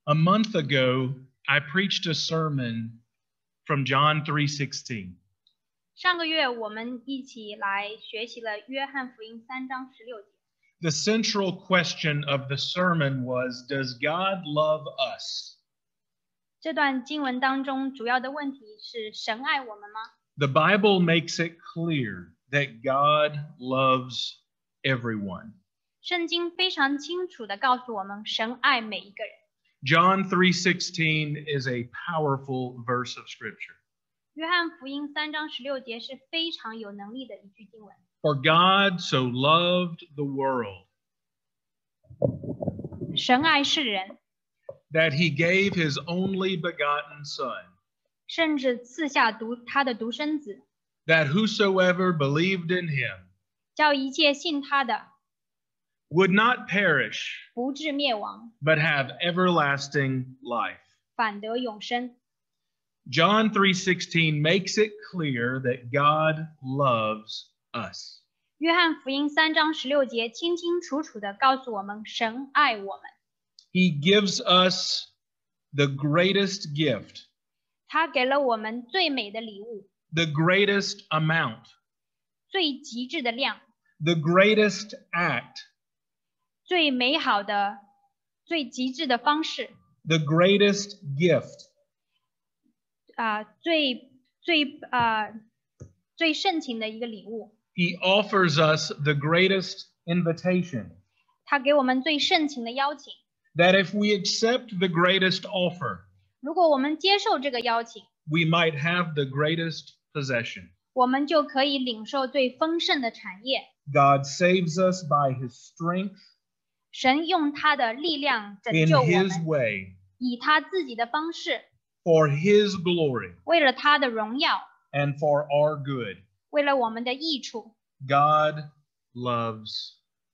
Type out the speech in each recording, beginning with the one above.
A month ago, I preached a sermon from John 3:16. 上个月我们一起来学习了约翰福音3章16节。 The central question of the sermon was, does God love us? 这段经文当中主要的问题是神爱我们吗？ The Bible makes it clear that God loves everyone. 圣经非常清楚地告诉我们，神爱每一个人。 John 3:16 is a powerful verse of Scripture. 约翰福音3章16节是非常有能力的一句经文。 For God so loved the world 神爱世人， that he gave his only begotten Son, 甚至赐下他的独生子， that whosoever believed in him 叫一切信他的 would not perish, 不至灭亡， but have everlasting life. 反得永生。 John 3:16 makes it clear that God loves us. 约翰福音3章16节清清楚楚地告诉我们，神爱我们， He gives us the greatest gift, 他给了我们最美的礼物， the greatest amount, 最极致的量， the greatest act, 最美好的、最极致的方式， the greatest gift. 最盛情的一个礼物。 He offers us the greatest invitation, 他给我们最盛情的邀请。 that if we accept the greatest offer, 如果我们接受这个邀请， we might have the greatest possession. 我们就可以领受最丰盛的产业。 God saves us by his strength 神用他的力量拯 in 救我 his 们， way 以他自己的方式， for his glory 为了他的荣耀， and for our good. 为了我们的益处。 God loves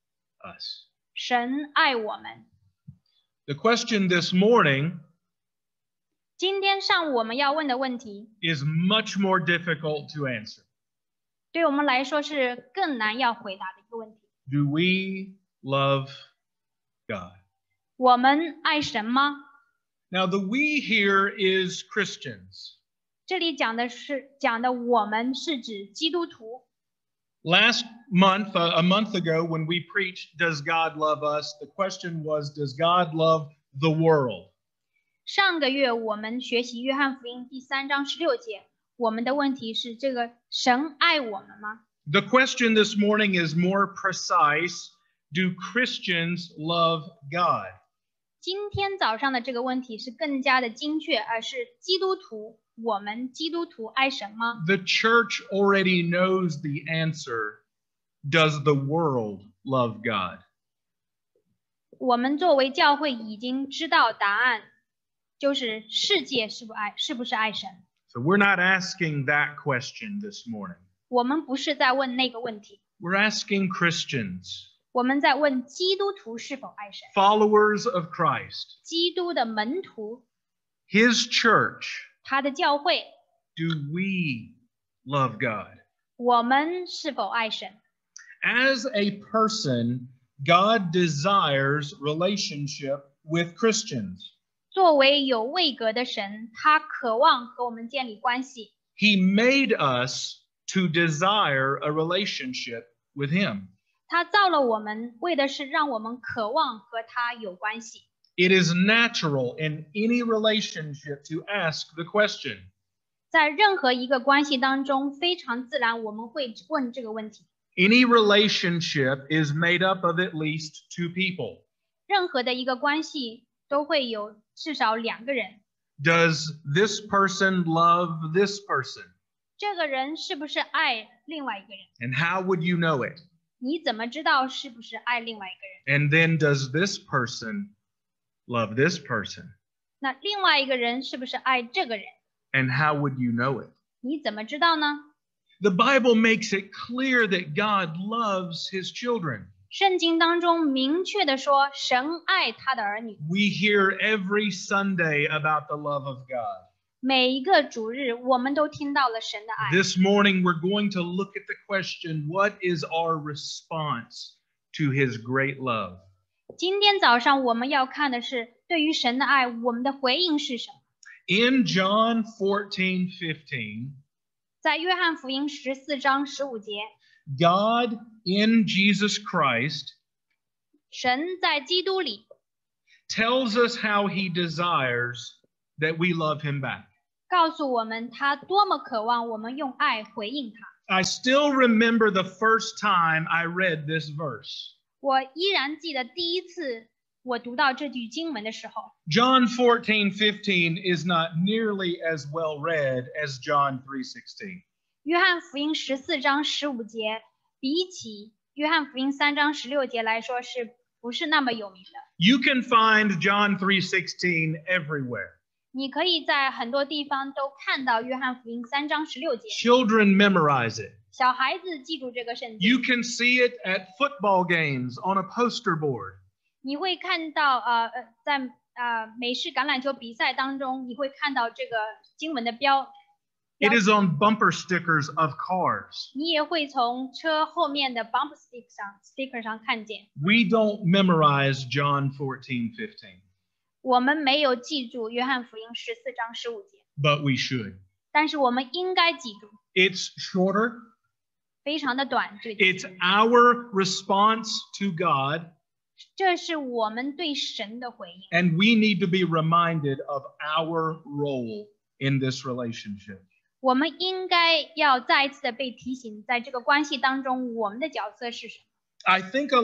us. 神爱我们。 The question this morning 今天上午我们要问的问题， is much more difficult to answer. 对我们来说是更难要回答的一个问题。 Do we love God? 我们爱神吗？ Now, the we here is Christians. 这里讲的我们是指基督徒。 Last month, a month ago, when we preached, Does God Love Us? The question was, Does God love the world? 上个月我们学习约翰福音第3章16节，我们的问题是这个神爱我们吗？ The question this morning is more precise. Do Christians love God? 今天早上的这个问题是更加的精确，而是基督徒，我们基督徒爱神吗？ The church already knows the answer. Does the world love God? 我们作为教会已经知道答案，就是世界是不是爱神？ So we're not asking that question this morning. 我们不是在问那个问题， We're asking Christians, 我们在问基督徒是否爱神， followers of Christ, 基督的门徒， his church, 他的教会， do we love God? 我们是否爱神？ As a person, God desires relationship with Christians. 作为有位格的神，他渴望和我们建立关系。 He made us to desire a relationship with him. 他造了我们，为的是让我们渴望和他有关系。 It is natural in any relationship to ask the question, 在任何一个关系当中，非常自然我们会问这个问题。 any relationship is made up of at least two people. 任何的一个关系都会有至少2个人。 Does this person love this person? 这个人是不是爱另外一个人？ And how would you know it? 你怎么知道是不是爱另外一个人？ And then does this person love this person? 那另外一个人是不是爱这个人？ And how would you know it? 你怎么知道呢？ The Bible makes it clear that God loves his children. 圣经当中明确的说，神爱他的儿女。 We hear every Sunday about the love of God. 每一个主日，我们都听到了神的爱。 This morning, we're going to look at the question, what is our response to his great love? 今天早上我们要看的是， 对于神的爱，我们的回应是什么？ In John 14:15, 在约翰福音14章15节， God in Jesus Christ 神在基督里 tells us how he desires that we love him back. 告诉我们，他多么渴望我们用爱回应他。 I still remember the first time I read this verse. 我依然记得第一次我读到这句经文的时候， John 14:15 is not nearly as well read as John 3:16. 约翰福音14章15节比起约翰福音3章16节来说，是不是那么有名的？ You can find John 3:16 everywhere. 你可以在很多地方都看到约翰福音3章16节， Children memorize it. 小孩子记住这个圣经。 You can see it at football games on a poster board. 你会看到在美式橄榄球比赛当中，你会看到这个经文的标。 It is on bumper stickers of cars. 你也会从车后面的 bump sticker 上看见。 We don't memorize John 14:15, 我们没有记住约翰福音14章15节， but we should. 但是我们应该记住， It's shorter. 非常的短。这个 It's our response to God, 这是我们对神的回应， and we need to be reminded of our role in this relationship. 我们应该要再一次的被提醒，在这个关系当中，我们的角色是什么？ I think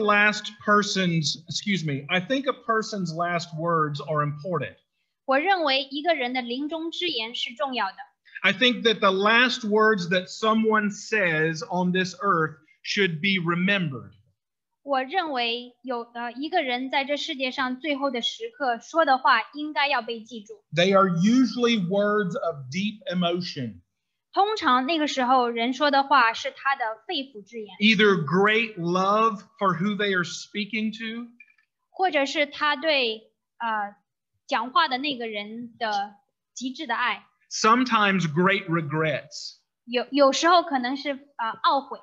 a person's last words are important. 我认为一个人的临终之言是重要的。 I think that the last words that someone says on this earth should be remembered. 我认为一个人在这世界上最后的时刻说的话，应该要被记住。 They are usually words of deep emotion, 通常那个时候人说的话是他的肺腑之言， either great love for who they are speaking to, 或者是他对讲话的那个人的极致的爱， sometimes great regrets. 有时候可能是懊悔。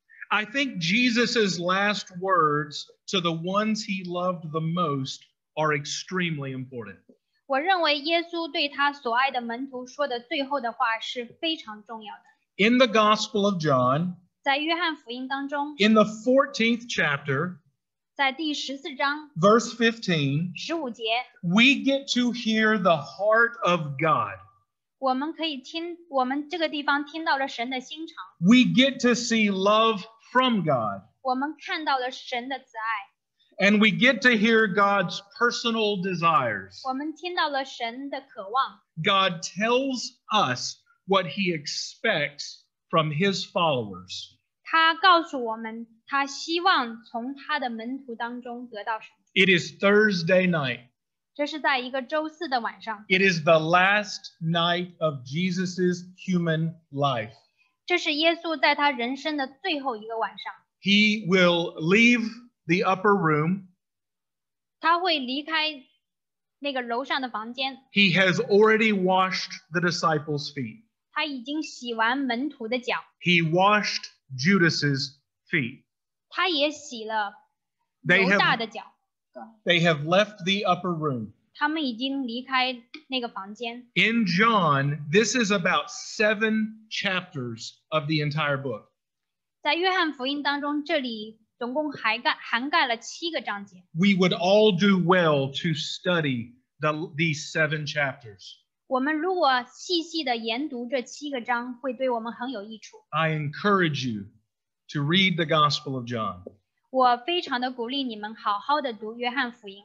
I think Jesus's last words to the ones he loved the most are extremely important. 我认为耶稣对他所爱的门徒说的最后的话是非常重要的。 In the Gospel of John, 在约翰福音当中， in the 14th chapter, 在第14章 verse 15, 15节， we get to hear the heart of God. 我们可以我们这个地方听到了神的心肠， We get to see love from God. 我们看到了神的慈爱， And we get to hear God's personal desires. 我们听到了神的渴望。 God tells us what he expects from his followers. 他告诉我们，他希望从他的门徒当中得到什么。 It is Thursday night. 这是在一个周四的晚上， It is the last night of Jesus's human life. 这是耶稣在他人生的最后一个晚上。 He will leave the upper room. 他会离开那个楼上的房间， He has already washed the disciples' feet. 他已经洗完门徒的脚， He washed Judas's feet. 他也洗了 They 犹大 have, 的脚。 they have left the upper room. 他们已经离开那个房间。 In John, this is about 7 chapters of the entire book. 在约翰福音当中，这里总共涵盖了7个章节。 We would all do well to study these 7 chapters. 我们如果细细的研读这7个章，会对我们很有益处。 I encourage you to read the Gospel of John. 我非常的鼓励你们好好的读约翰福音，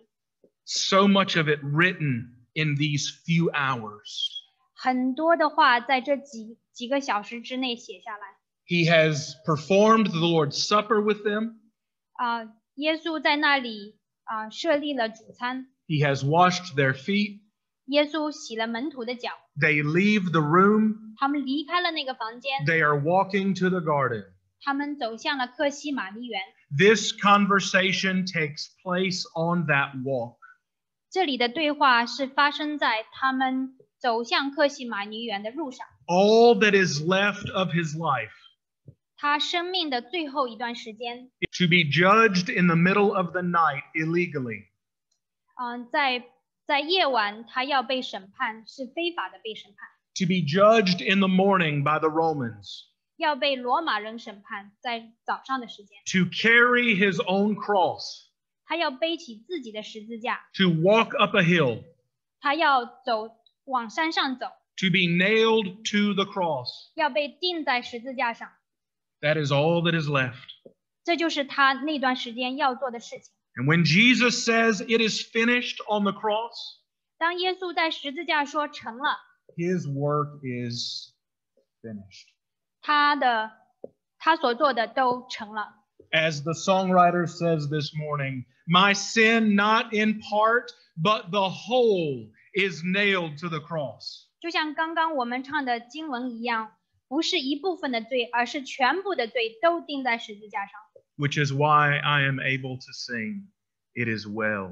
So much of it written in these few hours. 很多的话在这几个小时之内写下来。 He has performed the Lord's Supper with them. 耶稣在那里设立了主餐， He has washed their feet. 耶稣洗了门徒的脚， They leave the room. 他们离开了那个房间， They are walking to the garden. 他们走向了客西马尼园。 This conversation takes place on that walk. 这里的对话是发生在他们走向客西马尼园的路上。 All that is left of his life, 他生命的最后一段时间， to be judged in the middle of the night illegally. 在在夜晚他要被审判，是非法的被审判， to be judged in the morning by the Romans, 要被罗马人审判，在早上的时间， to carry his own cross, 他要背起自己的十字架， to walk up a hill, 他要往山上走， to be nailed to the cross. 要被钉在十字架上， That is all that is left. 这就是他那段时间要做的事情。 And when Jesus says it is finished on the cross, 当耶稣在十字架说成了， his work is finished. 他所做的都成了。 As the songwriter says this morning, my sin not in part, but the whole is nailed to the cross. 就像刚刚我们唱的经文一样，不是一部分的罪，而是全部的罪都钉在十字架上。 Which is why I am able to sing, it is well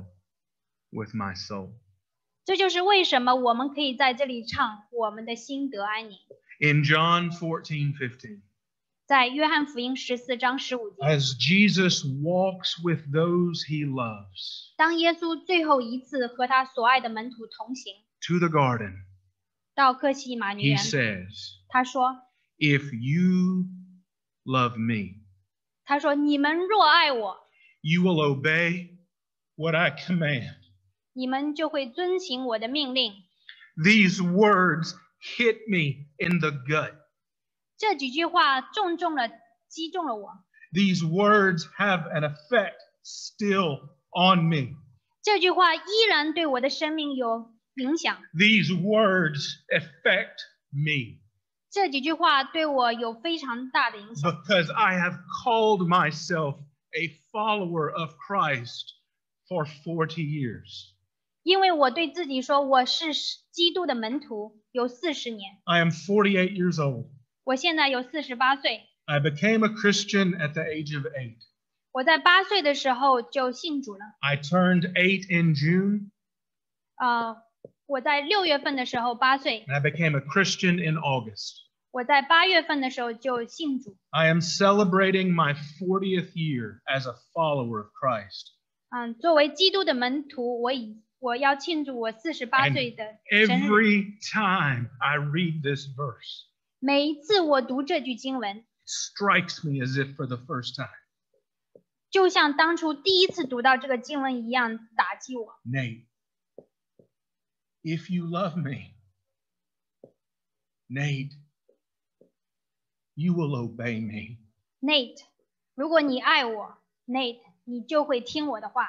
with my soul. 这就是为什么我们可以在这里唱我们的心得安宁。 In John 14:15, 在约翰福音14章15节， as Jesus walks with those he loves 当耶稣最后一次和他所爱的门徒同行， to the garden, 到客西马尼 he 园， says, 他说 if you love me, 你们若爱我， you will obey what I command. 你们就会遵行我的命令。 These words hit me in the gut. 这几句话击中了我。 These words have an effect still on me. 这句话依然对我的生命有影响。 These words affect me 这几句话对我有非常大的影响， because I have called myself a follower of Christ for 40 years. 因为我对自己说我是基督的门徒有40年， I am 48 years old. 我现在有48岁。 I became a Christian at the age of 8. 我在8岁的时候就信主了。 I turned 8 in June, 我在6月份的时候8岁， and I became a Christian in August. 我在8月份的时候就信主。 I am celebrating my 40th year as a follower of Christ. 作为基督的门徒，我要庆祝我48岁的生日。 Every time I read this verse, 每一次我读这句经文， it strikes me as if for the first time. 就像当初第一次读到这个经文一样打击我。 Nate, if you love me, Nate, you will obey me. Nate，如果你爱我 ，Nate，你就会听我的话。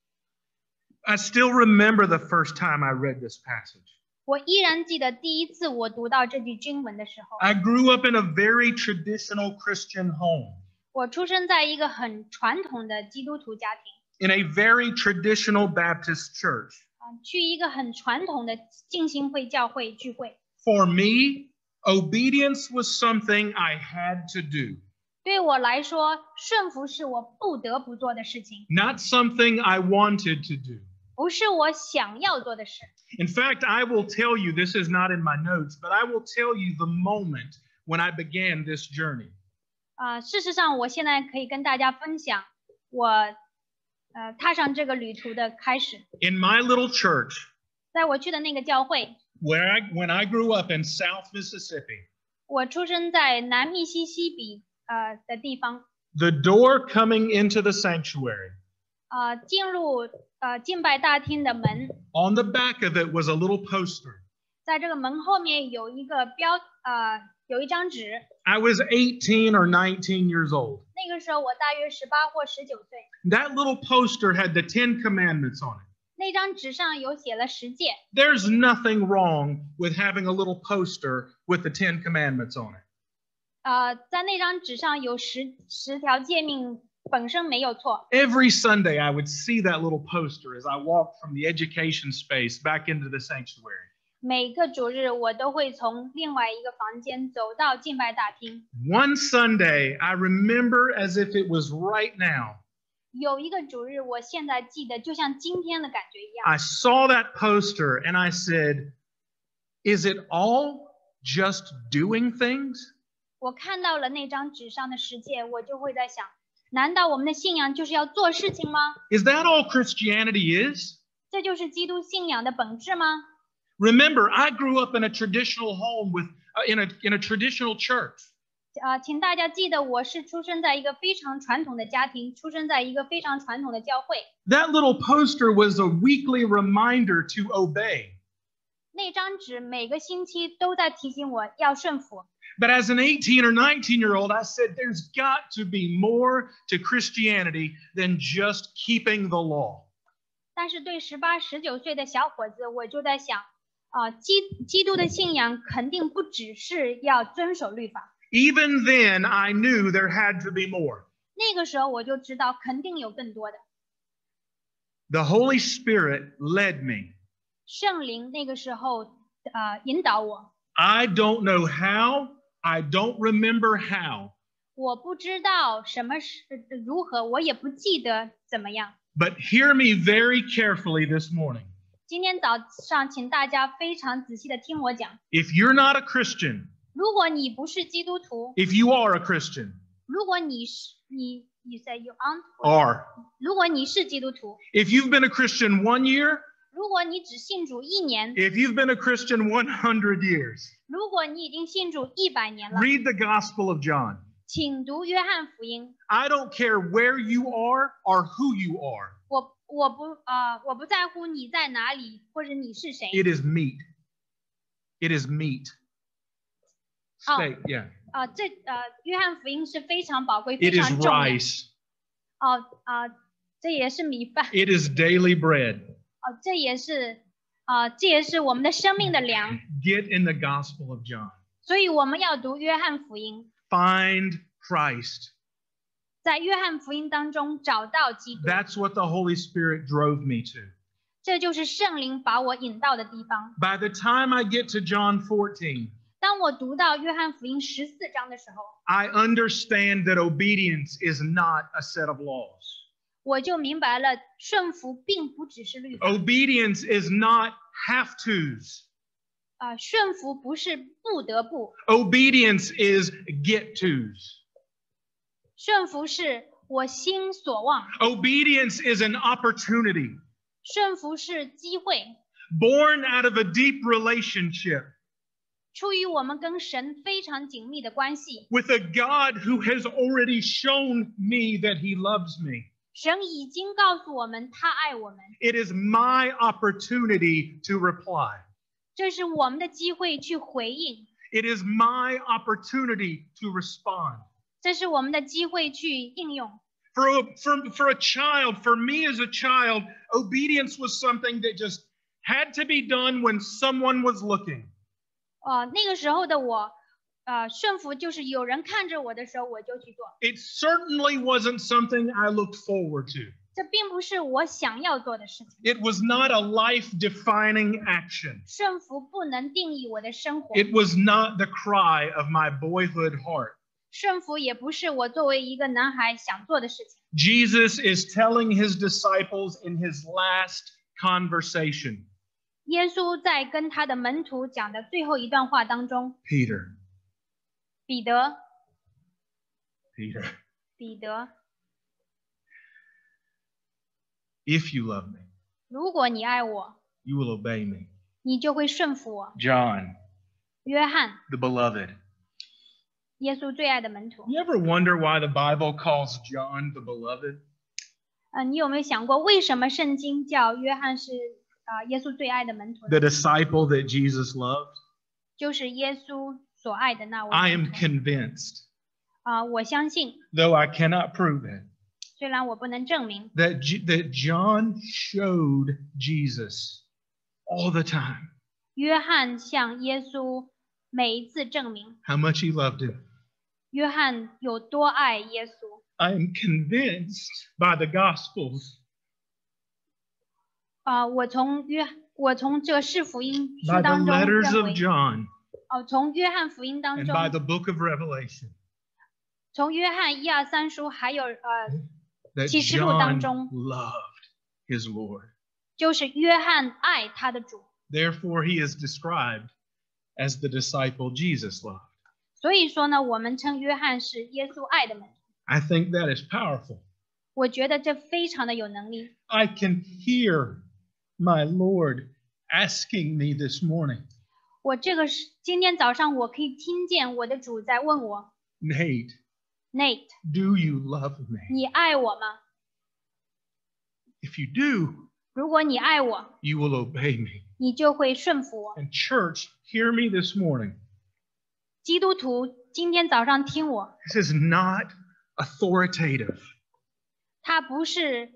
I still remember the first time I read this passage. 我依然记得第一次我读到这句经文的时候， I grew up in a very traditional Christian home, 我出生在一个很传统的基督徒家庭， in a very traditional Baptist church. 去一个很传统的浸信会教会聚会。 For me, obedience was something I had to do, 对我来说，顺服是我不得不做的事情， not something I wanted to do. 不是我想要做的事。 In fact, I will tell you, this is not in my notes, but I will tell you the moment when I began this journey. 事实上，我现在可以跟大家分享我踏上这个旅途的开始。 In my little church, 在我去的那个教会， when I grew up in South Mississippi, 我出生在南密西西比的地方。 the door coming into the sanctuary, 进入敬拜大厅的门， on the back of it was a little poster. 在这个门后面有一个有一张纸。 I was 18 or 19 years old. 那个时候我大约18或19岁。 That little poster had the 10 commandments on it. 那张纸上有写了10诫。 There's nothing wrong with having a little poster with the 10 commandments on it. 在那张纸上有10条诫命，本身没有错。 Every Sunday, I would see that little poster as I walked from the education space back into the sanctuary. 每个主日我都会从另外一个房间走到敬拜大厅。 One Sunday, I remember as if it was right now. 有一个主日，我现在记得就像今天的感觉一样。 I saw that poster and I said, is it all just doing things? 我看到了那张纸上的10诫，我就会在想，难道我们的信仰就是要做事情吗？ Is that all Christianity is? 这就是基督信仰的本质吗？ Remember, I grew up in a traditional home with in a traditional church. 请大家记得，我是出生在一个非常传统的家庭，出生在一个非常传统的教会。 That little poster was a weekly reminder to obey. 那张纸每个星期都在提醒我要顺服。 But as an 18 or 19-year-old, I said there's got to be more to Christianity than just keeping the law. 但是对18、19岁的小伙子，我就在想，基督的信仰肯定不只是要遵守律法。 Even then, I knew there had to be more. 那个时候我就知道肯定有更多的。 The Holy Spirit led me. 圣灵那个时候引导我， I don't know how. I don't remember how. 我不知道什么是如何，我也不记得怎么样。 But hear me very carefully this morning. 今天早上，请大家非常仔细的听我讲。 If you're not a Christian, 如果你不是基督徒， if you are a Christian, 如果你是you say you aren't， are, 如果你是基督徒， if you've been a Christian 1 year, 如果你只信主1年， if you've been a Christian 100 years, 如果你已经信主100年了， read the Gospel of John. 请读约翰福音。 I don't care where you are or who you are. 我不在乎你在哪里或者你是谁。 It is meat. It is meat. Steak, yeah. 约翰福音是非常宝贵、 It 非 is 常重要。 rice. 这也是米饭。 It is daily bread. 这也是我们的生命的粮。 Get in the Gospel of John. 所以我们要读约翰福音， Find Christ. 在约翰福音当中找到基督。 That's what the Holy Spirit drove me to. 这就是圣灵把我引到的地方。 By the time I get to John 14, 当我读到约翰福音14章的时候， I understand that obedience is not a set of laws. 我就明白了，顺服并不只是律法。 Obedience is not have tos. 顺服不是不得不， Obedience is get tos. 顺服是我心所望， Obedience is an opportunity 顺服是机会， born out of a deep relationship 出于我们跟神非常紧密的关系。 with a God who has already shown me that he loves me. 神已经告诉我们他爱我们， It is my opportunity to reply. 这是我们的机会去回应， It is my opportunity to respond. 这是我们的机会去应用。 For a child, for me as a child, obedience was something that just had to be done when someone was looking. 那个时候的我，顺服就是有人看着我的时候我就去做， It certainly wasn't something I looked forward to. 这并不是我想要做的事情。 It was not a life-defining action. 顺服不能定义我的生活， It was not the cry of my boyhood heart. 顺服也不是我作为一个男孩想做的事情。 Jesus is telling his disciples in his last conversation, 耶稣在跟他的门徒讲的最后一段话当中， Peter, 彼得， if you love me, 如果你爱我， you will obey me. 你就会顺服我。 John, 约翰， the beloved. 耶稣最爱的门徒。 You ever wonder why the Bible calls John the beloved? 你有没有想过，为什么圣经叫约翰是耶稣最爱的门徒呢？ The disciple that Jesus loved? 就是耶稣所爱的那位 I 门 am 徒。 convinced, 我相信， though I cannot prove it, 虽然我不能证明， that John showed Jesus all the time 约翰向耶稣每一次证明， how much he loved him. 约翰有多爱耶稣。 I am convinced by the Gospels, 我从这四福音 by 书 the 当中 letters 认 of 为， John, 从约翰福音当 and 中， by the book of Revelation, 从约翰1、2、3书，还有 that 启示录当 John 中， loved his Lord. 就是约翰爱他的主。 Therefore, he is described as the disciple Jesus loved. 所以说呢，我们称约翰是耶稣爱的门徒。 I think that is powerful. 我觉得这非常的有能力。 I can hear my Lord asking me this morning, 我这个是今天早上我可以听见我的主在问我 Nate, ，Nate， do you love me? 你爱我吗？ If you do, 如果你爱我， you will obey me. 你就会顺服我。 And church, hear me this morning. 基督徒今天早上听我， This is not authoritative, 他不是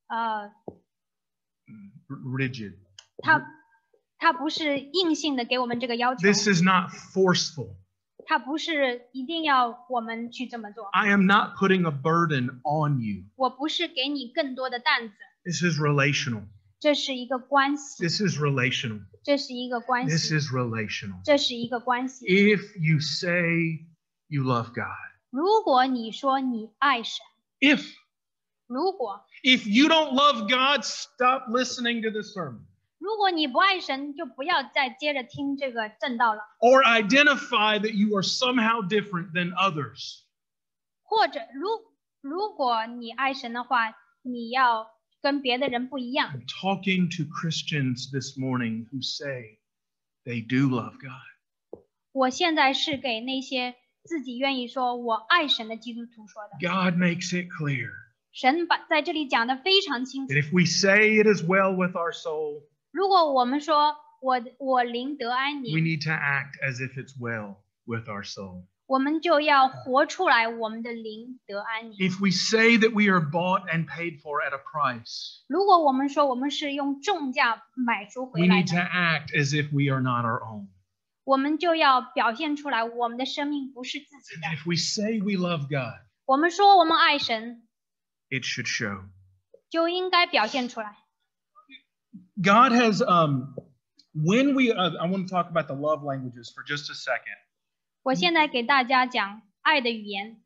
rigid. 他不是硬性的给我们这个要求， This is not forceful. 他不是一定要我们去这么做。 I am not putting a burden on you. 我不是给你更多的担子， This is relational. 这是一个关系， This is relational. 这是一个关 This 系， is relational. 这是一个关系。 If you say you love God, 如果你说你爱神， if 如果 you don't love God, stop listening to the sermon. 如果你不爱神，就不要再接着听这个正道了。 Or identify that you are somehow different than others. 或者如果你爱神的话，你要跟别的人不一样。 I'm talking to Christians this morning who say they do love God. 我现在是给那些自己愿意说我爱神的基督徒说的。 God makes it clear 神在这里讲的非常清楚 that。if we say it is well with our soul, 如果我们说我灵得安 we 宁， need to act as if it's well with our soul. 我们就要活出来我们的灵得安宁。 If we say that we are bought and paid for at a price, 如果我们说我们是用重价买赎 we 回来 need to 的， act as if we are not our own. 我们就要表现出来我们的生命不是自己的。 And if we say we love God, 我们说我们爱神， it should show. 就应该表现出来。 God has, when we, I want to talk about the love languages for just a second. 我现在给大家讲爱的语言。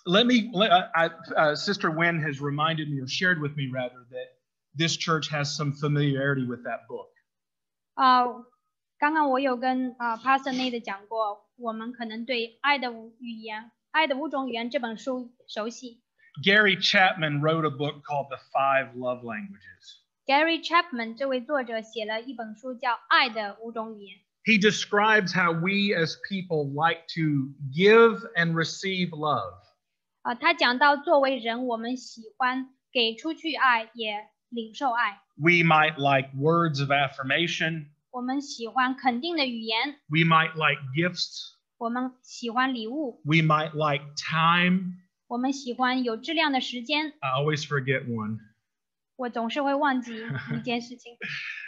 Sister Wen has reminded me, or shared with me rather, that this church has some familiarity with that book. 刚刚我有跟Pastor Nate 讲过，我们可能对《爱的语言》《爱的五种语言》这本书熟悉。 Gary Chapman wrote a book called The 5 Love Languages. Gary Chapman 这位作者写了一本书叫《爱的五种语言》。 He describes how we as people like to give and receive love. 他讲到作为人，我们喜欢给出去爱，也领受爱。 We might like words of affirmation. 我们喜欢肯定的语言， We might like gifts. 我们喜欢礼物， We might like time. 我们喜欢有质量的时间。 I always forget one. 我总是会忘记一件事情。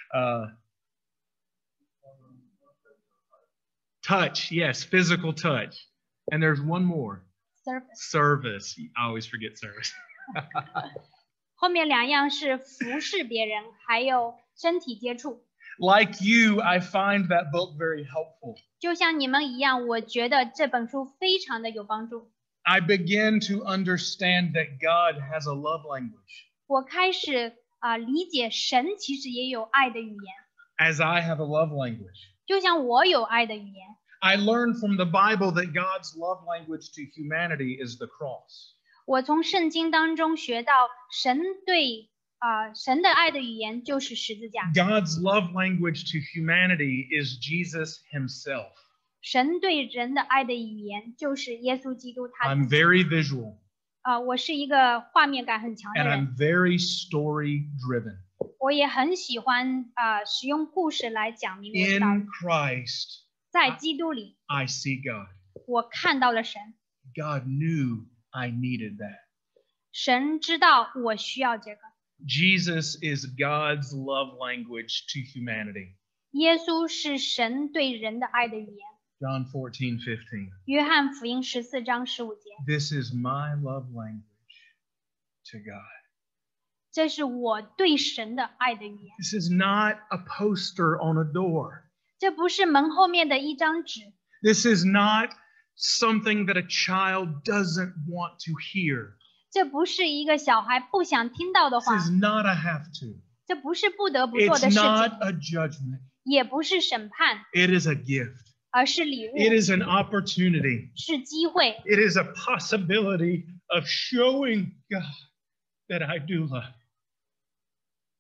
Touch, yes, physical touch. And there's one more. Service Service. I always forget service. 后面两样是服侍别人，还有身体接触。 Like you, I find that book very helpful. 就像你们一样，我觉得这本书非常的有帮助。 I begin to understand that God has a love language, 我开始理解神其实也有爱的语言， as I have a love language. 就像我有爱的语言。 I learned from the Bible that God's love language to humanity is the cross. 我从圣经当中学到神的爱的语言就是十字架。 God's love language to humanity is Jesus himself. 神对人的爱的语言就是耶稣基督他 I'm 自己。 very visual 我是一个画面感很强的 and 人， I'm very story driven. 我也很喜欢使用故事来讲明我的道理。 In Christ, 在基督里， I see God. 我看到了神， God knew I needed that. 神知道我需要这个。 Jesus is God's love language to humanity. 耶稣是神对人的爱的语言。 John 14:15. 约翰福音14章15节， This is my love language to God. 这是我对神的爱的语言。 This is not a poster on a door. 这不是门后面的一张纸， This is not something that a child doesn't want to hear. 这不是一个小孩不想听到的 This 话， is not a have to. 这不是不得不做 It's 的事 not 情， a judgment. 也不是审判， It is a gift. 而是礼物， It is an opportunity. 是机会， It is a possibility of showing God that I do love.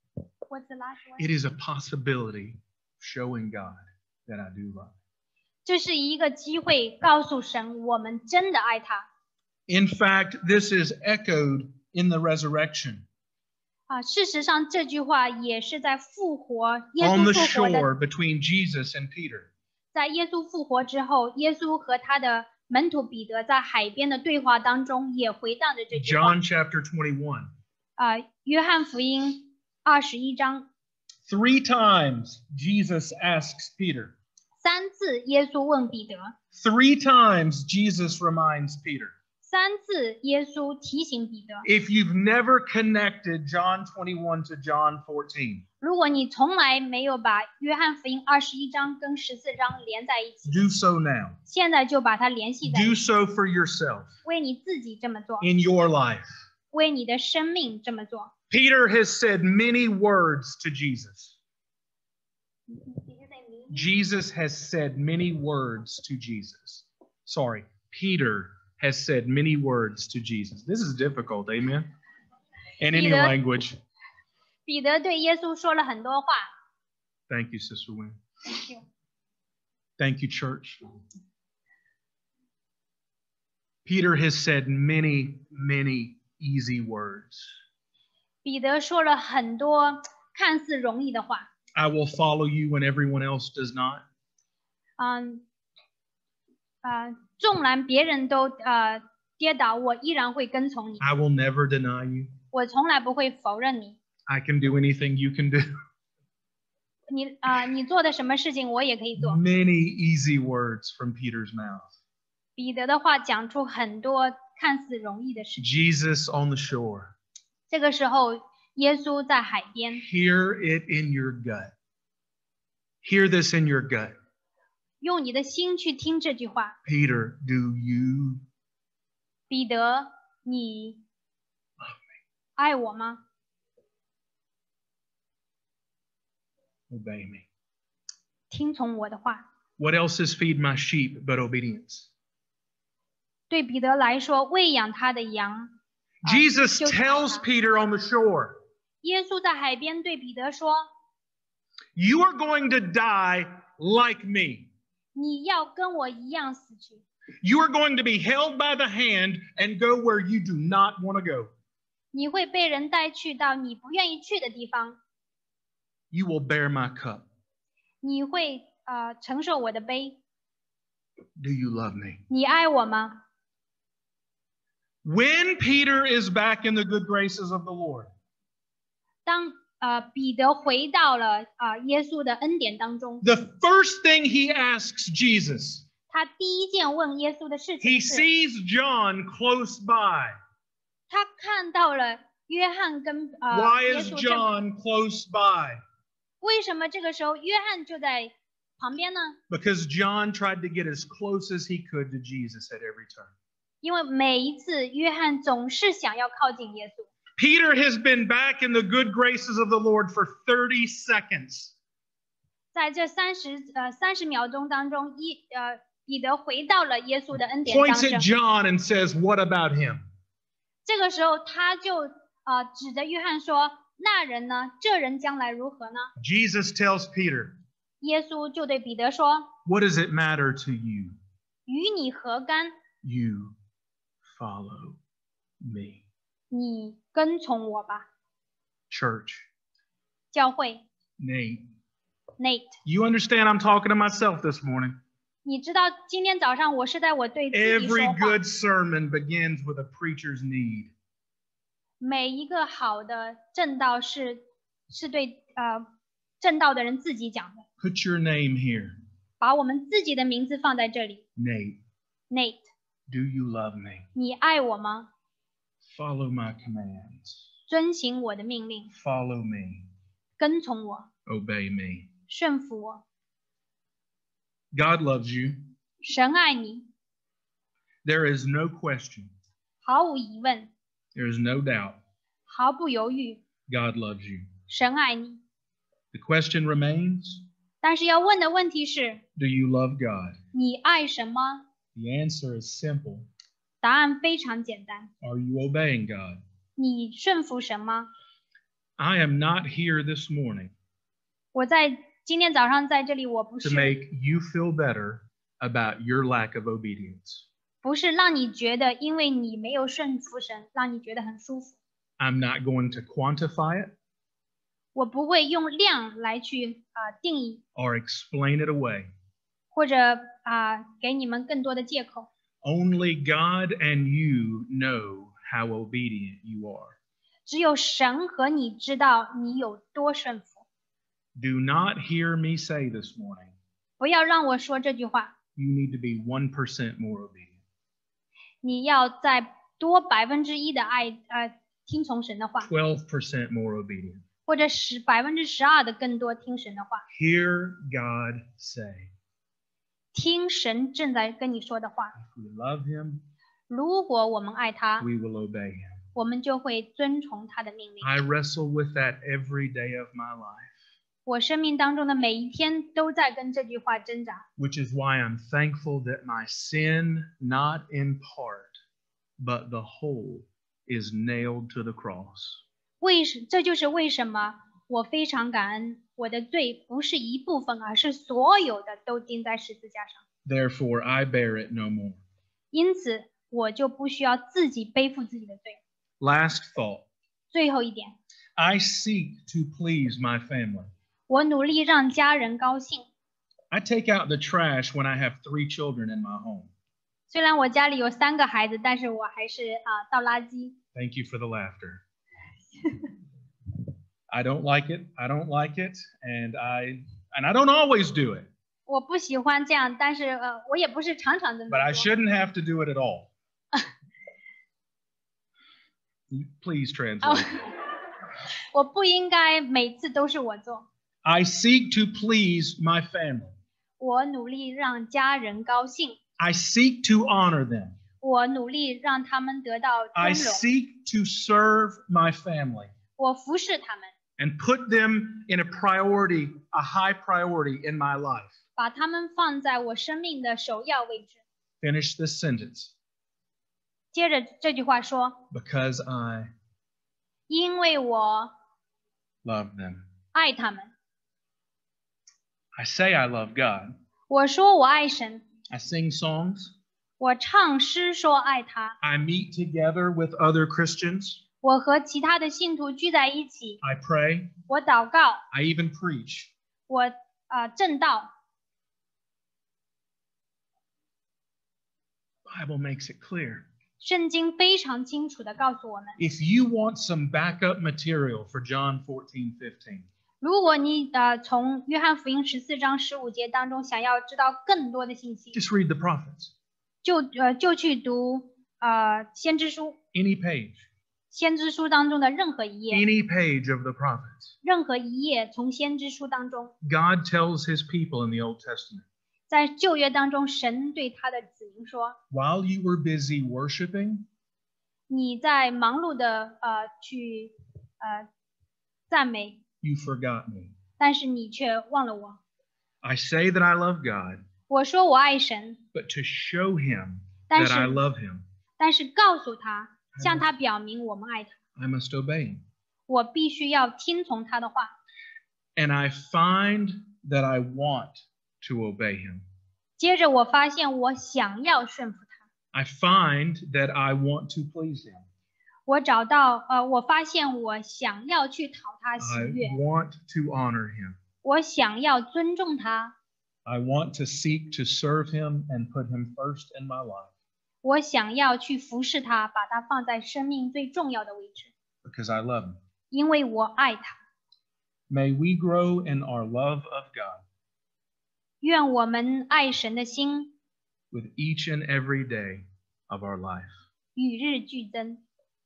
What's the last one? It is a possibility showing God that I do love. 这是一个机会，告诉神我们真的爱他。 In fact, this is echoed in the resurrection. 事实上这句话也是在复活，耶 On 稣 the 复活的， shore between Jesus and Peter. 在耶稣复活之后，耶稣和他的门徒彼得在海边的对话当中也回荡着这句话。 John chapter 21. 约翰福音21章 3 times Jesus asks Peter. 3次耶稣问彼得， 3 times Jesus reminds Peter. 3次耶稣提醒彼得。 If you've never connected John 21 to John 14, 如果你从来没有把约翰福音21章跟14章连在一起， do so now. 现在就把它联系在一 Do 起， so for yourself 为你自己这么做， in your life. 为你的生命这么做。 Peter has said many words to Jesus. Jesus has said many words to Jesus. Sorry, Peter has said many words to Jesus. This is difficult, amen? In any Peter. language. 彼得对耶稣说了很多话。 Thank you, Sister Wynn. Thank you. Thank you, church. Peter has said many, many easy words. 彼得说了很多看似容易的话。 I will follow you when everyone else does not. 纵然别人都跌倒，我依然会跟从你。 I will never deny you. 我从来不会否认你。 I can do anything you can do. 你做的什么事情，我也可以做。 Many easy words from Peter's mouth. 彼得的话讲出很多看似容易的事情。 Jesus on the shore. 这个时候，耶稣在海边， Hear it in your gut. Hear this in your gut. 用你的心去听这句话。 Peter, do you 彼得，你爱我吗？ obey me? 听从我的话。 What else is feed my sheep but obedience? 对彼得来说，喂养他的羊。 Jesus 就是 tells 他 Peter on the shore, 耶稣在海边对彼得说 you are going to die like me.：“ 你要跟我一样死去， You are going to be held by the hand and go where you do not want to go. 你会被人带去到你不愿意去的地方， You will bear my cup. 你会承受我的杯。 Do you love me?” 你爱我吗？ When Peter is back in the good graces of the Lord, 当彼得回到了耶稣的恩典当中， the first thing he asks Jesus, 他第一件问耶稣的事 he 情是， sees John close by. 他看到了约翰跟 Why 耶 is 稣正， John close by? 为什么这个时候约翰就在旁边呢？ Because John tried to get as close as he could to Jesus at every turn. 因为每一次约翰总是想要靠近耶稣。 Peter has been back in the good graces of the Lord for 30 seconds. 在这30秒钟当中，彼得回到了耶稣的恩典当 Points at 中。 John and says, "What about him?" 这个时候，他就指着约翰说：“那人呢？这人将来如何呢 Jesus tells Peter, 耶稣就对彼得说 "What does it matter to you?"：“ 与你何干？ You follow me. 你跟从我吧。 Church, ” 教会 Nate, ，Nate， you understand I'm talking to myself this morning. 你知道今天早上我是在我对自己 Every 说话。 good sermon begins with a preacher's need. 每一个好的正道是对正道的人自己讲的， Put your name here. 把我们自己的名字放在这里。 Nate, Nate， do you love me? 你爱我吗？ Follow my commands. 遵行我的命令， Follow me. 跟从我， Obey me. 顺服我。 God loves you. 神爱你， There is no question. 毫无疑问， There is no doubt. 毫不犹豫， God loves you. 神爱你。 The question remains, 但是要问的问题是： do you love God? 你爱神吗？ The answer is simple. 答案非常简单， Are you obeying God? 你顺服神吗？ I am not here this morning 我在今天早上在这里，我不 to 是 make you feel better about your lack of obedience. 让你觉得因为你没有顺服神，让你觉得很舒服。 I'm not going to quantify it 我不会用量来去定义， or explain it away. 或者给你们更多的借口。 Only God and you know how obedient you are. 只有神和你知道你有多顺服。 Do not hear me say this morning, 不要让我说这句话， you need to be 1% more obedient, 你要再多1%的听从神的话， 12% more obedient. 或者12%的更多听神的话， Hear God say, 听神正在跟你说的话。 if we love him, 如果我们爱他， we will obey him. 我们就会遵从他的命令。 I wrestle with that every day of my life, 我生命当中的每一天都在跟这句话挣扎， which is why I'm thankful that my sin, not in part, but the whole, is nailed to the cross. 这就是为什么我非常感恩，我的罪不是一部分，而是所有的都钉在十字架上。 Therefore, I bear it no more. 因此，我就不需要自己背负自己的罪。 Last thought. 最后一点， I seek to please my family. 我努力让家人高兴。 I take out the trash when I have 3 children in my home. 虽然我家里有3个孩子，但是我还是倒垃圾。 Thank you for the laughter. I don't like it. I don't like it. And I don't always do it. 我不喜欢这样，但是我也不是常常这么 But I 做。 shouldn't have to do it at all. Please translate. 我不应该每次都是我做。 I seek to please my family. 我努力让家人高兴， I seek to honor them. 我努力让他们得到 I 尊荣， seek to serve my family 我服侍他们， and put them in a priority, a high priority in my life. 把他们放在我生命的首要位置。 Finish this sentence. 接着这句话说， Because I 因为我 love them. 爱他们。 I say I love God. 我说我爱神， I sing songs. 我唱诗说爱他， I meet together with other Christians. 我和其他的信徒聚在一起， I pray. 我祷告， I even preach. 我正道。 Bible makes it clear. 圣经非常清楚地告诉我们， If you want some backup material for John 14:15, 如果你从约翰福音14章15节当中想要知道更多的信息， just read the prophets. 就去读先知书， Any page. 先知书当中的任何一页， Any page of the prophets. 任何一页从先知书当中， God tells his people in the Old Testament, 在旧约当中，神对他的子民说 while you were busy worshiping,：“ 你在忙碌的去赞美， you forgot me. 但是你却忘了我。 I say that I love God, 我说我爱神， but to show him 但 that I 是 love him, 但是告诉他，向他表明我们爱他， I must obey him. 我必须要听从他的话。 And I find that I want to obey him. 接着我发现我想要顺服他， I find that I want to please him. 我发现我想要去讨他喜 I 悦， want to honor him. 我想要尊重他， I want to seek to serve him and put him first in my life 我想要去服侍他，把他放在生命最重要的位置， because I love him. 因为我爱他。 May we grow in our love of God 愿我们爱神的心 with each and every day of our life. 与日俱增，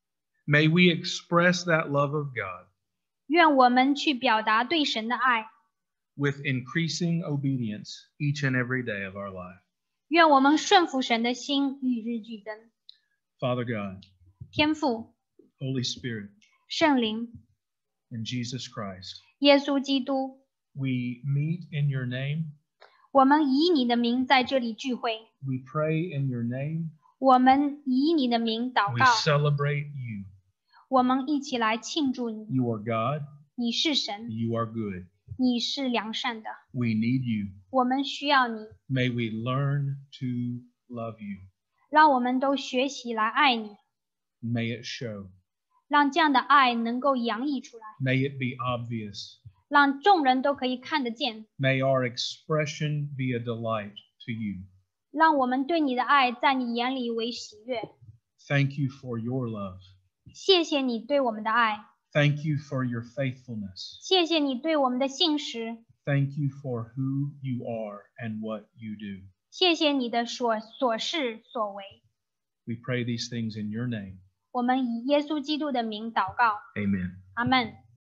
May we express that love of God 愿我们去表达对神的爱， with increasing obedience each and every day of our life. 愿我们顺服神的心与日俱增。 Father God, 天父、 Holy Spirit, 圣灵、 and Jesus Christ, 耶稣基督， we meet in your name. 我们以你的名在这里聚会， We pray in your name. 我们以你的名祷 We 告， celebrate you. 我们一起来庆祝你。 You are God. 你是神， You are good. 你是良善的， We need you. 我们需要你。 May we learn to love you. 让我们都学习来爱你， May it show. 让这样的爱能够洋溢出来， May it be obvious. 让众人都可以看得见， May our expression be a delight to you. 让我们对你的爱在你眼里为喜悦。 Thank you for your love. 谢谢你对我们的爱， Thank you for your faithfulness. 谢谢你对我们的信实， Thank you for who you are and what you do. 谢谢你的所事所为。 We pray these things in your name. 我们以耶稣基督的名祷告， Amen. 阿们。